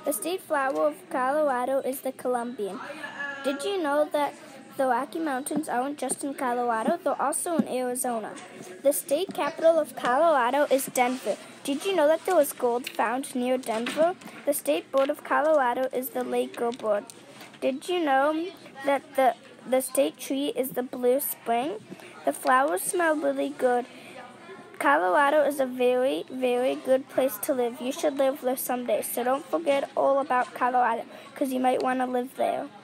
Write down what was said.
The state flower of Colorado is the Columbian. Did you know that the Rocky Mountains aren't just in Colorado, they're also in Arizona? The state capital of Colorado is Denver. Did you know that there was gold found near Denver? The state bird of Colorado is the lake bird. Did you know that the state tree is the blue spring? The flowers smell really good. Colorado is a very, very good place to live. You should live there someday. So don't forget all about Colorado because you might want to live there.